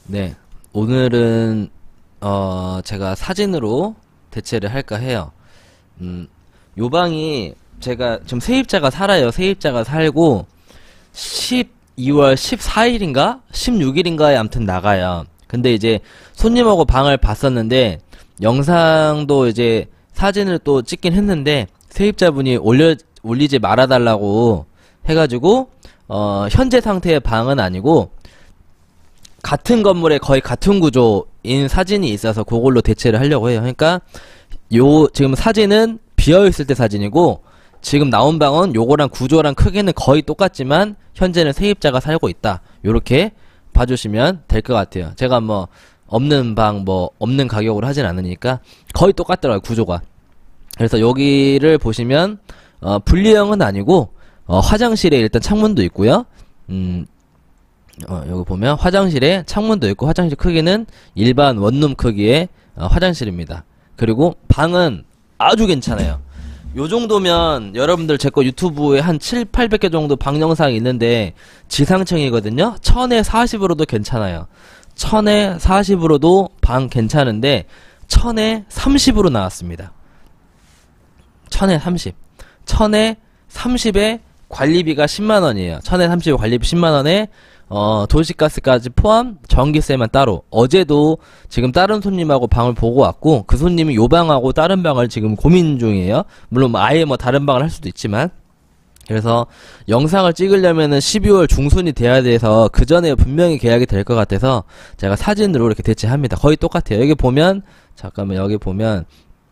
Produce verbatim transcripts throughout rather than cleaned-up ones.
네, 오늘은 어 제가 사진으로 대체를 할까 해요. 음, 요 방이 제가 지금 세입자가 살아요. 세입자가 살고 십이월 십사일인가 십육일인가에 아무튼 나가요. 근데 이제 손님하고 방을 봤었는데 영상도 이제 사진을 또 찍긴 했는데 세입자분이 올려 올리지 말아달라고 해가지고 어 현재 상태의 방은 아니고 같은 건물에 거의 같은 구조인 사진이 있어서 그걸로 대체를 하려고 해요. 그러니까 요 지금 사진은 비어있을 때 사진이고 지금 나온 방은 요거랑 구조랑 크기는 거의 똑같지만 현재는 세입자가 살고 있다. 요렇게 봐주시면 될 것 같아요. 제가 뭐 없는 방 뭐 없는 가격으로 하진 않으니까 거의 똑같더라고요, 구조가. 그래서 여기를 보시면 어 분리형은 아니고 어 화장실에 일단 창문도 있고요. 음 어, 여기 보면 화장실에 창문도 있고 화장실 크기는 일반 원룸 크기의 어, 화장실입니다. 그리고 방은 아주 괜찮아요. 요 정도면 여러분들 제 거 유튜브에 한 칠, 팔백 개 정도 방 영상이 있는데 지상층이거든요. 천에 사십으로도 괜찮아요. 천에 사십으로도 방 괜찮은데 천에 삼십으로 나왔습니다. 천에 삼십. 천에 삼십에 관리비가 십만 원이에요. 천에 삼십에 관리비 십만 원에 어, 도시가스까지 포함 전기세만 따로. 어제도 지금 다른 손님하고 방을 보고 왔고 그 손님이 요 방하고 다른 방을 지금 고민 중이에요. 물론 뭐 아예 뭐 다른 방을 할 수도 있지만. 그래서 영상을 찍으려면은 십이월 중순이 돼야 돼서 그 전에 분명히 계약이 될 것 같아서 제가 사진으로 이렇게 대체합니다. 거의 똑같아요. 여기 보면 잠깐만 여기 보면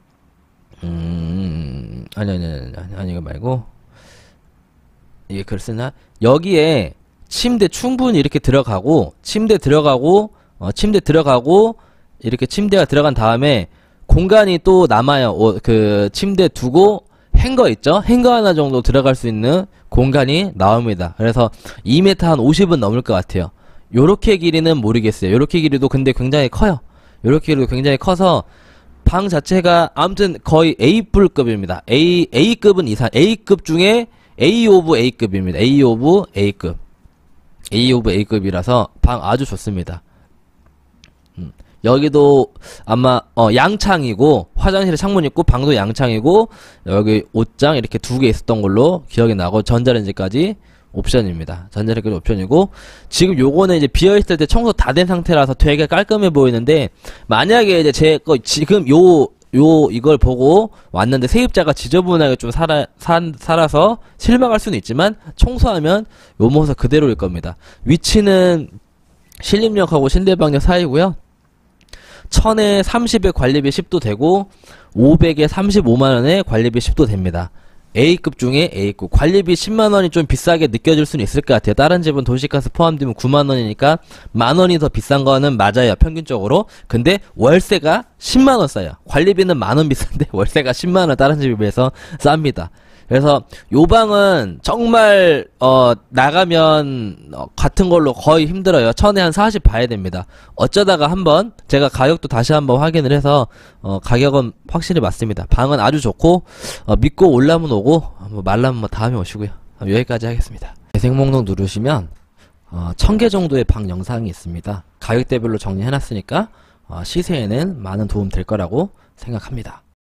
음 아니 아니 아니 아니, 아니 이거 말고 이게 글 쓰나? 여기에 침대 충분히 이렇게 들어가고 침대 들어가고 어, 침대 들어가고 이렇게 침대가 들어간 다음에 공간이 또 남아요. 어, 그 침대 두고 행거 있죠? 행거 하나 정도 들어갈 수 있는 공간이 나옵니다. 그래서 이 미터 한 오십은 넘을 것 같아요. 요렇게 길이는 모르겠어요. 요렇게 길이도 근데 굉장히 커요. 요렇게 길이도 굉장히 커서 방 자체가 아무튼 거의 A뿔급입니다. A, A급은 이상, A급 중에 A 오브 A급입니다. A 오브 A급. A 오브 A급이라서 방 아주 좋습니다. 음. 여기도 아마 어 양창이고 화장실에 창문 있고 방도 양창이고 여기 옷장 이렇게 두 개 있었던 걸로 기억이 나고 전자레인지까지 옵션입니다. 전자레인지 옵션이고 지금 요거는 이제 비어있을 때 청소 다 된 상태라서 되게 깔끔해 보이는데 만약에 이제 제 거 지금 요 요 이걸 보고 왔는데 세입자가 지저분하게 좀 살아 산, 살아서 실망할 수는 있지만 청소하면 요 모습 그대로일 겁니다. 위치는 신림역하고 신대방역 사이고요. 천에 삼십에 관리비 십도 되고 오백에 삼십오만 원에 관리비 십도 됩니다. A급 중에 A급. 관리비 십만 원이 좀 비싸게 느껴질 수는 있을 것 같아요. 다른 집은 도시가스 포함되면 구만 원이니까 만 원이 더 비싼 거는 맞아요. 평균적으로. 근데 월세가 십만 원 싸요. 관리비는 만 원 비싼데 월세가 십만 원 다른 집에 비해서 쌉니다. 그래서 요 방은 정말 어 나가면 어, 같은 걸로 거의 힘들어요. 천에 한 사십 봐야 됩니다. 어쩌다가 한번 제가 가격도 다시 한번 확인을 해서 어 가격은 확실히 맞습니다. 방은 아주 좋고 어, 믿고 올라면 오고 뭐 말라면 뭐 다음에 오시고요. 여기까지 하겠습니다. 재생 목록 누르시면 어, 천 개 정도의 방 영상이 있습니다. 가격대별로 정리해놨으니까 어, 시세에는 많은 도움 될 거라고 생각합니다.